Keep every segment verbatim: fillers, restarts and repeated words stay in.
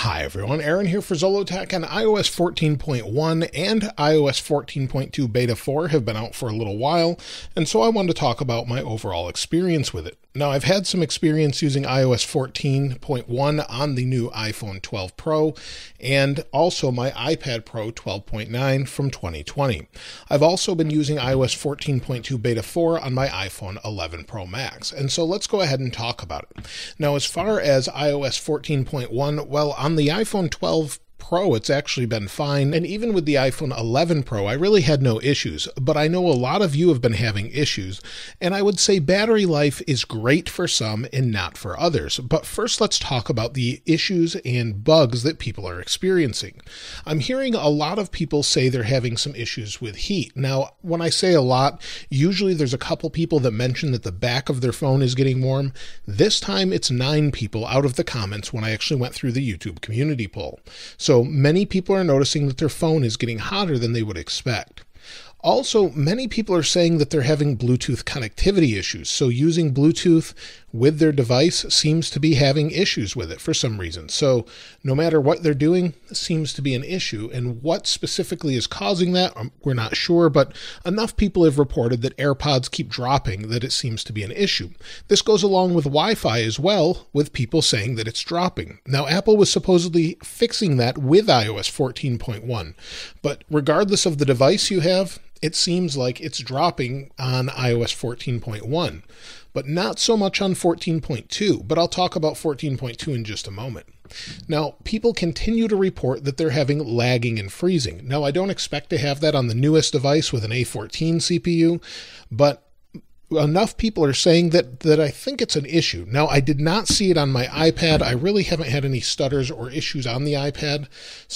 Hi everyone, Aaron here for Zollotech, and i O S fourteen point one and i O S fourteen point two Beta four have been out for a little while, and so I wanted to talk about my overall experience with it. Now, I've had some experience using i O S fourteen point one on the new iPhone twelve Pro and also my iPad Pro twelve point nine from twenty twenty. I've also been using i O S fourteen point two Beta four on my iPhone eleven Pro Max, and so let's go ahead and talk about it. Now, as far as i O S fourteen point one, well, on the iPhone twelve Pro, it's actually been fine, and even with the iPhone eleven Pro, I really had no issues, but I know a lot of you have been having issues, and I would say battery life is great for some and not for others. But first, let's talk about the issues and bugs that people are experiencing. I'm hearing a lot of people say they're having some issues with heat. Now, when I say a lot, usually there's a couple people that mention that the back of their phone is getting warm. This time, it's nine people out of the comments when I actually went through the YouTube community poll. So So many people are noticing that their phone is getting hotter than they would expect. Also, many people are saying that they're having Bluetooth connectivity issues. So using Bluetooth with their device seems to be having issues with it for some reason. So no matter what they're doing, it seems to be an issue. And what specifically is causing that, we're not sure, but enough people have reported that AirPods keep dropping that it seems to be an issue. This goes along with Wi-Fi as well, with people saying that it's dropping. Now, Apple was supposedly fixing that with i O S fourteen point one, but regardless of the device you have, it seems like it's dropping on i O S fourteen point one, but not so much on fourteen point two, but I'll talk about fourteen point two in just a moment. Now, people continue to report that they're having lagging and freezing. Now, I don't expect to have that on the newest device with an A fourteen C P U, but enough people are saying that that I think it's an issue. Now, I did not see it on my iPad. I really haven't had any stutters or issues on the iPad,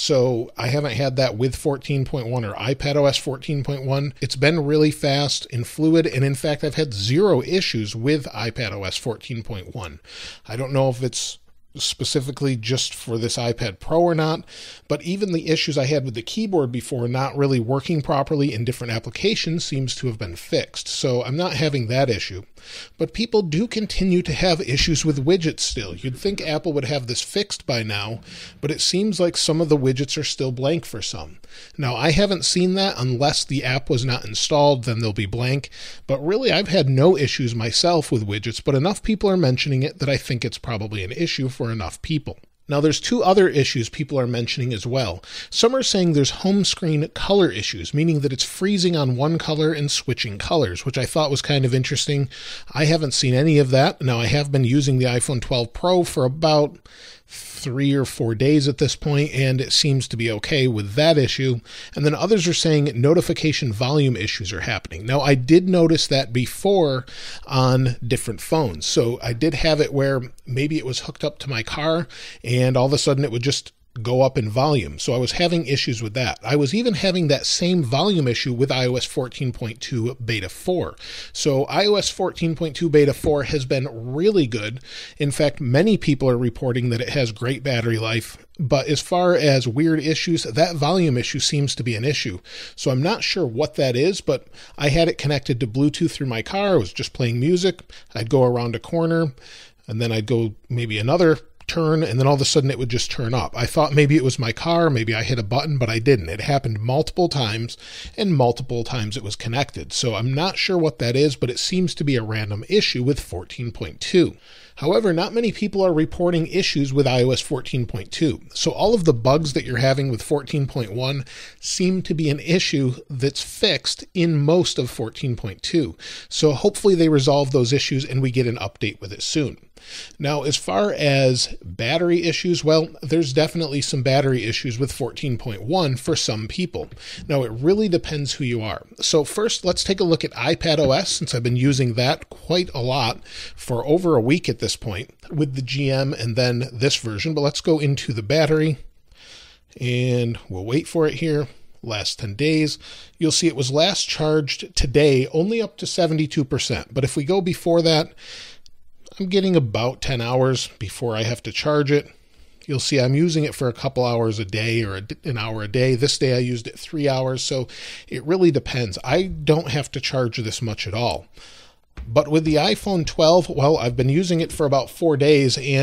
so I haven't had that with fourteen point one or iPadOS fourteen point one. It's been really fast and fluid, and in fact, I've had zero issues with iPadOS fourteen point one. I don't know if it's specifically just for this iPad Pro or not, but even the issues I had with the keyboard before not really working properly in different applications seems to have been fixed. So I'm not having that issue. But people do continue to have issues with widgets still. You'd think Apple would have this fixed by now, but it seems like some of the widgets are still blank for some. Now, I haven't seen that unless the app was not installed, then they'll be blank. But really, I've had no issues myself with widgets, but enough people are mentioning it that I think it's probably an issue for enough people. Now, there's two other issues people are mentioning as well. Some are saying there's home screen color issues, meaning that it's freezing on one color and switching colors, which I thought was kind of interesting. I haven't seen any of that. Now, I have been using the iPhone twelve Pro for about three or four days at this point, and it seems to be okay with that issue. And then others are saying notification volume issues are happening. Now, I did notice that before on different phones. So I did have it where maybe it was hooked up to my car, and all of a sudden it would just go up in volume. So I was having issues with that. I was even having that same volume issue with i O S fourteen point two Beta four. So i O S fourteen point two Beta four has been really good. In fact, many people are reporting that it has great battery life. But as far as weird issues, that volume issue seems to be an issue. So I'm not sure what that is, but I had it connected to Bluetooth through my car. I was just playing music. I'd go around a corner, and then I'd go maybe another turn, and then all of a sudden it would just turn up. I thought maybe it was my car, maybe I hit a button, but I didn't. It happened multiple times, and multiple times it was connected. So I'm not sure what that is, but it seems to be a random issue with fourteen point two. However, not many people are reporting issues with i O S fourteen point two. So all of the bugs that you're having with fourteen point one seem to be an issue that's fixed in most of fourteen point two. So hopefully they resolve those issues and we get an update with it soon. Now, as far as battery issues, well, there's definitely some battery issues with fourteen point one for some people. Now, it really depends who you are. So first, let's take a look at iPadOS, since I've been using that quite a lot for over a week at this point with the G M and then this version. But let's go into the battery, and we'll wait for it here. Last ten days, you'll see it was last charged today only up to seventy-two percent. But if we go before that, I'm getting about ten hours before I have to charge it. You'll see I'm using it for a couple hours a day or an hour a day. This day I used it three hours, so it really depends. I don't have to charge this much at all. But with the iPhone twelve, well, I've been using it for about four days, and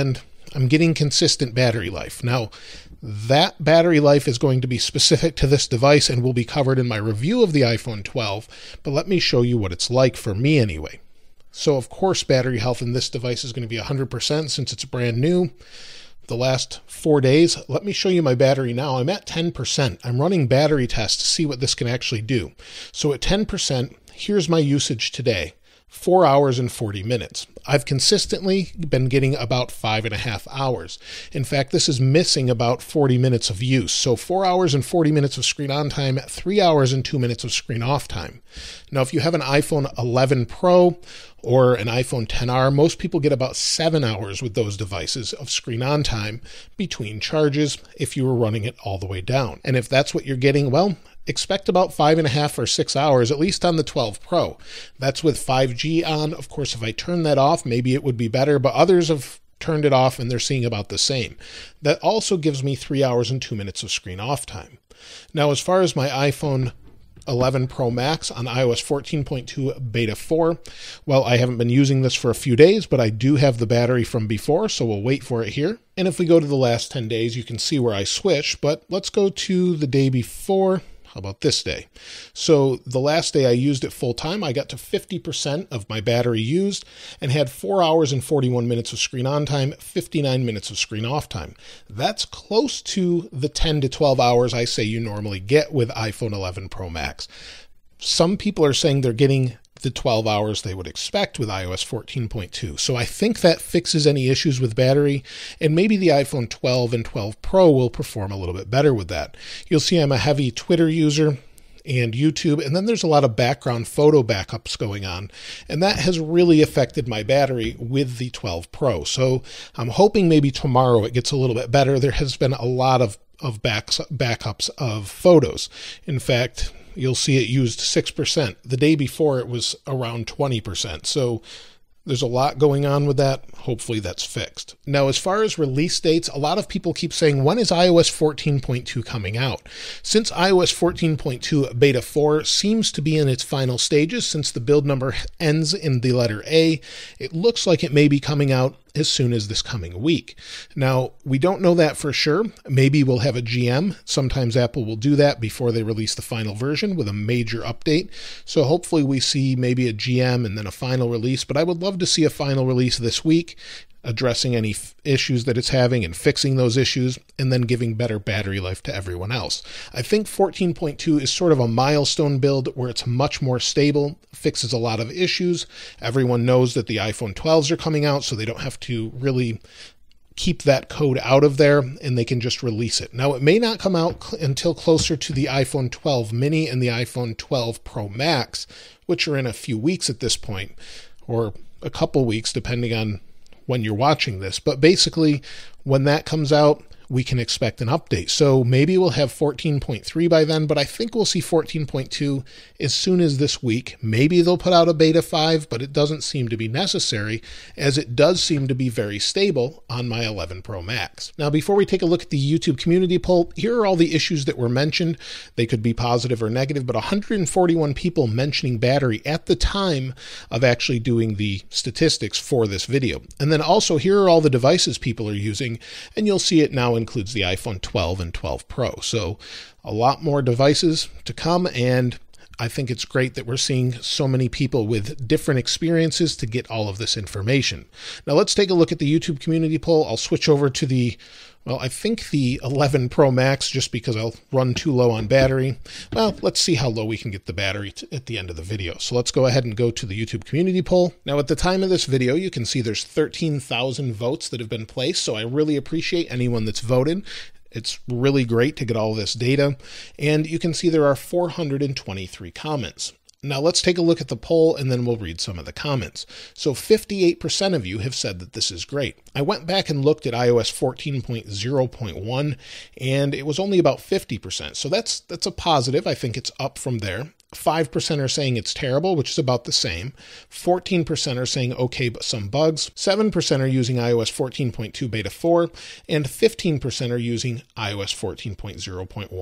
I'm getting consistent battery life. Now, that battery life is going to be specific to this device and will be covered in my review of the iPhone twelve, but let me show you what it's like for me anyway. So of course, battery health in this device is going to be one hundred percent since it's brand new. The last four days, let me show you my battery now. I'm at ten percent. I'm running battery tests to see what this can actually do. So at ten percent, here's my usage today. Four hours and forty minutes. I've consistently been getting about five and a half hours. In fact, this is missing about forty minutes of use. So four hours and forty minutes of screen on time, three hours and two minutes of screen off time. Now, if you have an iPhone eleven Pro or an iPhone ten R, most people get about seven hours with those devices of screen on time between charges if you were running it all the way down. And if that's what you're getting, well, expect about five and a half or six hours, at least on the twelve Pro. That's with five G on. Of course, if I turn that off, maybe it would be better, but others have turned it off and they're seeing about the same. That also gives me three hours and two minutes of screen off time. Now, as far as my iPhone eleven Pro Max on i O S fourteen point two beta four, well, I haven't been using this for a few days, but I do have the battery from before, so we'll wait for it here. And if we go to the last ten days, you can see where I switch, but let's go to the day before. How about this day? So the last day I used it full time, I got to fifty percent of my battery used and had four hours and forty-one minutes of screen on time, fifty-nine minutes of screen off time. That's close to the ten to twelve hours I say you normally get with iPhone eleven Pro Max. Some people are saying they're getting the twelve hours they would expect with i O S fourteen point two. So I think that fixes any issues with battery, and maybe the iPhone twelve and twelve Pro will perform a little bit better with that. You'll see I'm a heavy Twitter user and YouTube, and then there's a lot of background photo backups going on, and that has really affected my battery with the twelve Pro. So I'm hoping maybe tomorrow it gets a little bit better. There has been a lot of, of backs, backups of photos. In fact, you'll see it used six percent. The day before it was around twenty percent. So there's a lot going on with that. Hopefully that's fixed. Now, as far as release dates, a lot of people keep saying, when is i O S fourteen point two coming out? Since i O S fourteen point two beta four seems to be in its final stages, since the build number ends in the letter A, it looks like it may be coming out as soon as this coming week. Now, we don't know that for sure. Maybe we'll have a G M. Sometimes Apple will do that before they release the final version with a major update. So hopefully we see maybe a G M and then a final release, but I would love to see a final release this week, addressing any f- issues that it's having and fixing those issues, and then giving better battery life to everyone else. I think fourteen point two is sort of a milestone build where it's much more stable, fixes a lot of issues. Everyone knows that the iPhone twelves are coming out, so they don't have to really keep that code out of there, and they can just release it. Now, it may not come out cl- until closer to the iPhone twelve mini and the iPhone twelve Pro Max, which are in a few weeks at this point, or a couple weeks, depending on when you're watching this. But basically, when that comes out, we can expect an update. So maybe we'll have fourteen point three by then, but I think we'll see fourteen point two as soon as this week. Maybe they'll put out a beta five, but it doesn't seem to be necessary, as it does seem to be very stable on my eleven Pro Max. Now, before we take a look at the YouTube community poll, here are all the issues that were mentioned. They could be positive or negative, but one hundred forty-one people mentioning battery at the time of actually doing the statistics for this video. And then also, here are all the devices people are using, and you'll see it now includes the iPhone twelve and twelve Pro. So a lot more devices to come, and I think it's great that we're seeing so many people with different experiences to get all of this information. Now let's take a look at the YouTube community poll. I'll switch over to the, well, I think the eleven Pro Max, just because I'll run too low on battery. Well, let's see how low we can get the battery to, at the end of the video. So let's go ahead and go to the YouTube community poll. Now, at the time of this video, you can see there's thirteen thousand votes that have been placed. So I really appreciate anyone that's voted. It's really great to get all this data. And you can see there are four hundred twenty-three comments. Now let's take a look at the poll, and then we'll read some of the comments. So fifty-eight percent of you have said that this is great. I went back and looked at i O S fourteen point oh point one, and it was only about fifty percent. So that's that's a positive. I think it's up from there. five percent are saying it's terrible, which is about the same. fourteen percent are saying okay, but some bugs. seven percent are using i O S fourteen point two beta four, and fifteen percent are using i O S fourteen point oh point one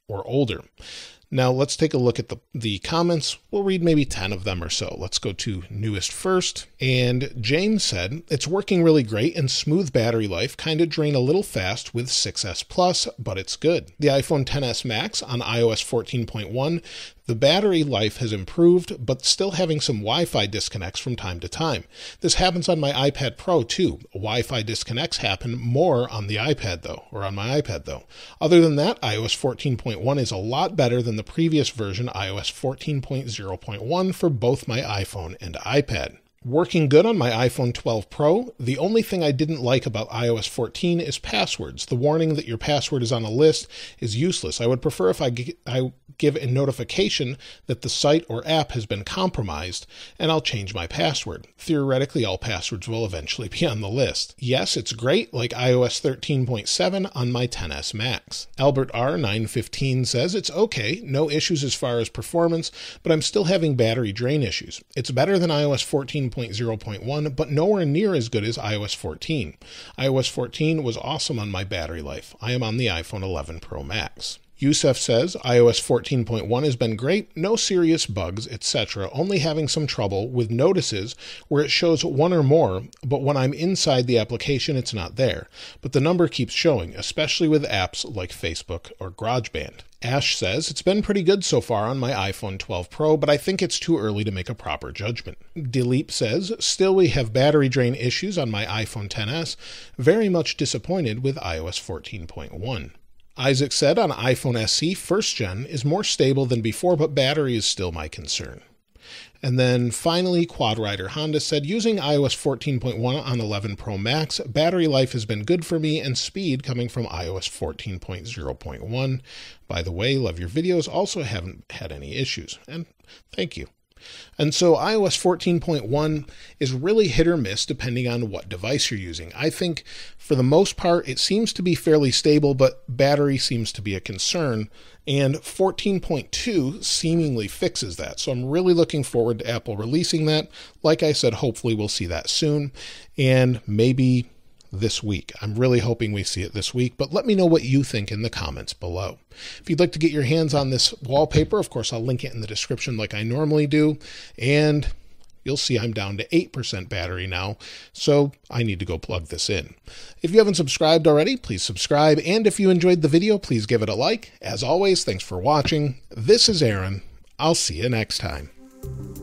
or older. Now let's take a look at the, the comments. We'll read maybe ten of them or so. Let's go to newest first. And James said, it's working really great and smooth battery life, kind of drain a little fast with six S Plus, but it's good. The iPhone X S Max on i O S fourteen point one, the battery life has improved, but still having some Wi-Fi disconnects from time to time. This happens on my iPad Pro too. Wi-Fi disconnects happen more on the iPad though, or on my iPad though. Other than that, i O S fourteen point one is a lot better than the previous version, i O S fourteen point zero point one, for both my iPhone and iPad. Working good on my iPhone twelve Pro. The only thing I didn't like about i O S fourteen is passwords. The warning that your password is on a list is useless. I would prefer if I, g- I give a notification that the site or app has been compromised, and I'll change my password. Theoretically, all passwords will eventually be on the list. Yes, it's great, like i O S thirteen point seven on my X S Max. Albert R nine fifteen says, it's okay, no issues as far as performance, but I'm still having battery drain issues. It's better than i O S fourteen point zero point one, but nowhere near as good as i O S fourteen. i O S fourteen was awesome on my battery life. I am on the iPhone eleven Pro Max. Yusef says, i O S fourteen point one has been great, no serious bugs, et cetera, only having some trouble with notices where it shows one or more, but when I'm inside the application, it's not there. But the number keeps showing, especially with apps like Facebook or GarageBand. Ash says, it's been pretty good so far on my iPhone twelve Pro, but I think it's too early to make a proper judgment. Dileep says, still we have battery drain issues on my iPhone X S, very much disappointed with i O S fourteen point one. Isaac said on iPhone S E first gen is more stable than before, but battery is still my concern. And then finally, Quad Rider Honda said, using i O S fourteen point one on eleven Pro Max, battery life has been good for me and speed coming from i O S fourteen point zero point one. By the way, love your videos, also haven't had any issues, and thank you. And so i O S fourteen point one is really hit or miss depending on what device you're using. I think for the most part, it seems to be fairly stable, but battery seems to be a concern. And fourteen point two seemingly fixes that. So I'm really looking forward to Apple releasing that. Like I said, hopefully we'll see that soon, and maybe this week. I'm really hoping we see it this week, but let me know what you think in the comments below. If you'd like to get your hands on this wallpaper, of course, I'll link it in the description like I normally do, and you'll see I'm down to eight percent battery now, so I need to go plug this in. If you haven't subscribed already, please subscribe, and if you enjoyed the video, please give it a like. As always, thanks for watching. This is Aaron. I'll see you next time.